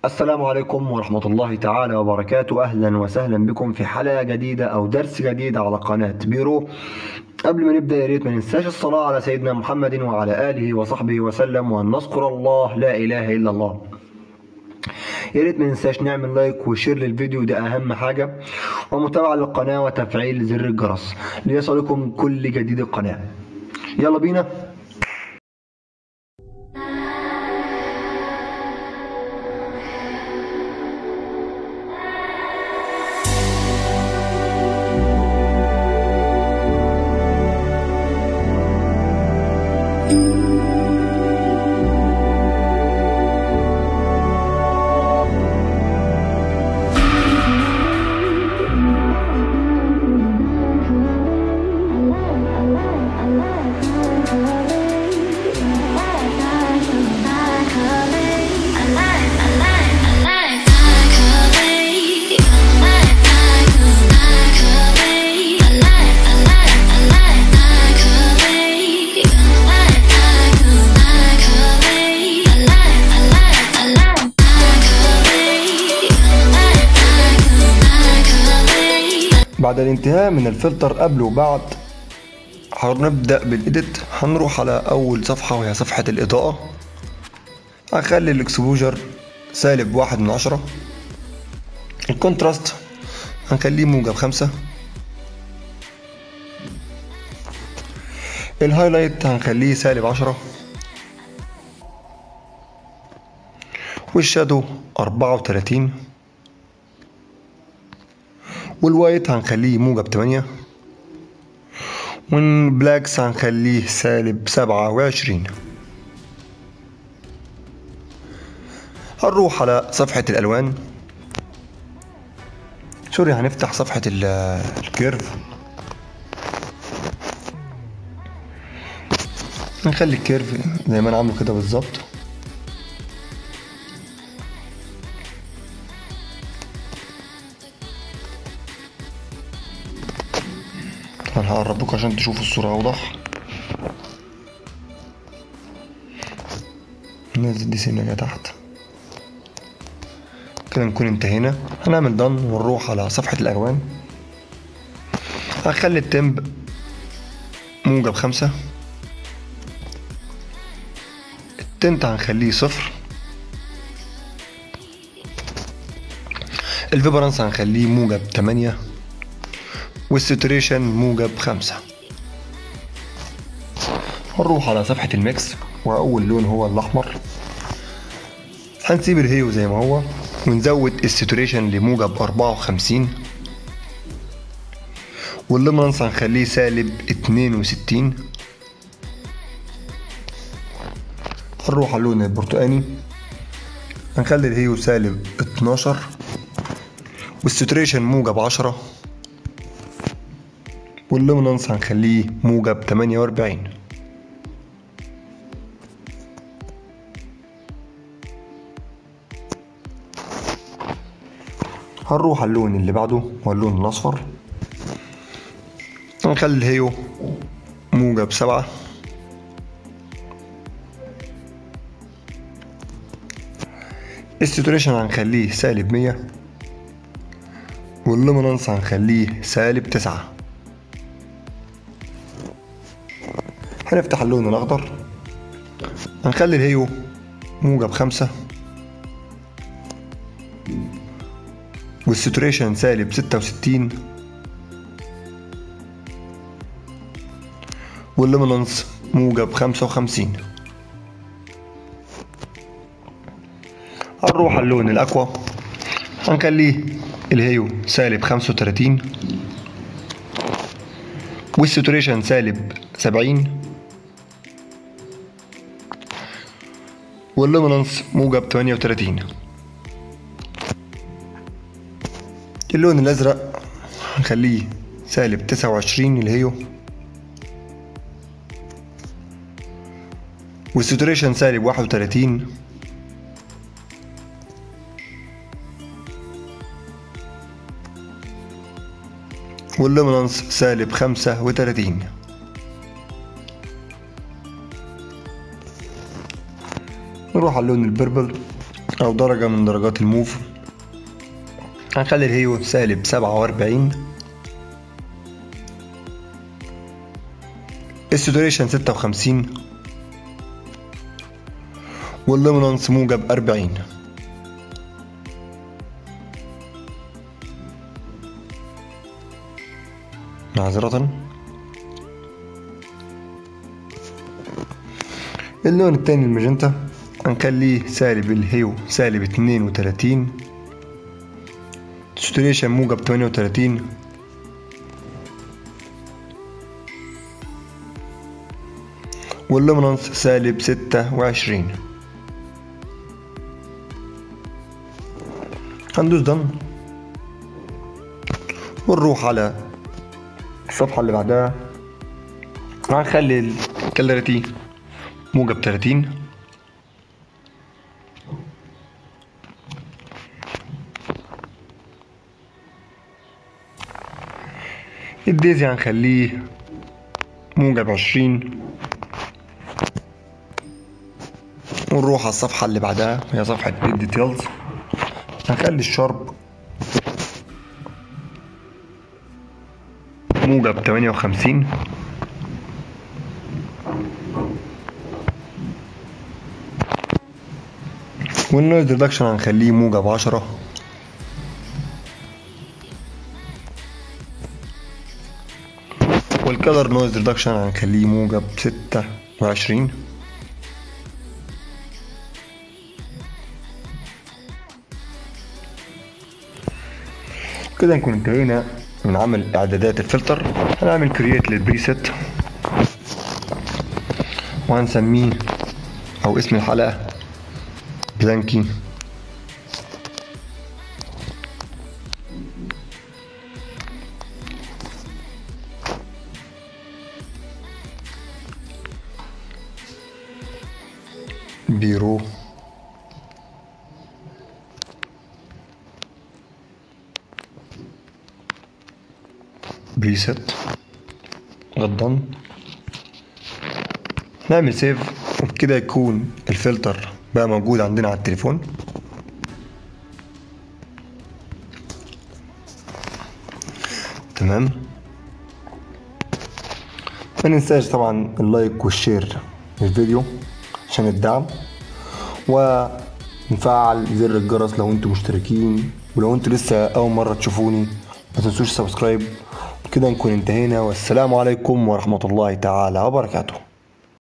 السلام عليكم ورحمة الله تعالى وبركاته. أهلا وسهلا بكم في حلقة جديدة أو درس جديد على قناة بيرو. قبل ما نبدأ يا ريت ما ننساش الصلاة على سيدنا محمد وعلى آله وصحبه وسلم، وأن نذكر الله لا إله إلا الله. يا ريت ما ننساش نعمل لايك وشير للفيديو، ده أهم حاجة، ومتابعة للقناة وتفعيل زر الجرس ليصلكم كل جديد القناة. يلا بينا. بعد الانتهاء من الفلتر قبل وبعد هنبدأ بالإيديت. هنروح على أول صفحة وهي صفحة الإضاءة. هخلي الإكسبوجر -1/10. الكونتراست هنخليه -5. الهايلايت هنخليه -10. والشادو 34. والوايت هنخليه -8. والبلاكس هنخليه -27. هنروح على صفحة الألوان، هنفتح صفحة الكيرف. نخلي الكيرف زي ما انا عامله كده بالظبط. انا هقرب لكم عشان تشوفوا الصورة اوضح. ننزل دي سنة تحت كده نكون انتهينا. هنعمل دن ونروح على صفحة الالوان. هخلي التمب -5. التنت هنخليه 0. الفيبرانس هنخليه -8. والساتوريشن -5. هنروح على صفحة الميكس وأول لون هو الأحمر. هنسيب الهيو زي ما هو ونزود الساتوريشن ل -54. والليمنس هنخليه -62. هنروح على اللون البرتقاني. هنخلي الهيو -12. والساتوريشن -10. واللومنانس هنخليه -48. هنروح على اللون اللي بعده واللون الأصفر. هنخلي الهيو -7. الساتوريشن هنخليه -100. واللومنانس هنخليه -9. هنفتح اللون الأخضر. هنخلي الهيو -5. والساتوريشن -66. واللومنانس -55. هنروح على اللون الأكوا. هنخليه الهيو -35. والساتوريشن -70. واللومنانس -38. اللون الأزرق هنخليه -29 الهيو. والساتوريشن -31. واللومنانس -35. نروح على اللون البربل. أو درجة من درجات الموف. هنخلي الهيو سالب 47، الساتوريشن 56، واللومينانس موجب 40. معذرة. اللون التاني الماجنتا هنخليه سالب الهيو سالب 32، الساتوريشن موجب 38، واللومينانس سالب 26. هندوس دن ونروح على الصفحة اللي بعدها. هنخلي الكلاريتي موجب 30، الديزي هنخليه موجب 20، ونروح على الصفحة اللي بعدها هي صفحة الديتيلز. هنخلي الشارب موجب 58، والنويز ريدكشن هنخليه موجب 10، والكلر نويز ريدكشن هنخليه موجب 26. كده نكون انتهينا من عمل اعدادات الفلتر. هنعمل كرييت للبريسيت وهنسميه او اسم الحلقة بلانكي. بيرو بريسيت غضن. نعمل سيف وبكده يكون الفلتر بقى موجود عندنا على التليفون. تمام. ما ننساش طبعا اللايك والشير للفيديو عشان الدعم، ونفعل زر الجرس لو انتم مشتركين، ولو انتم لسه اول مرة تشوفوني ما تنسوش سبسكرايب. كده نكون انتهينا، والسلام عليكم ورحمة الله تعالى وبركاته.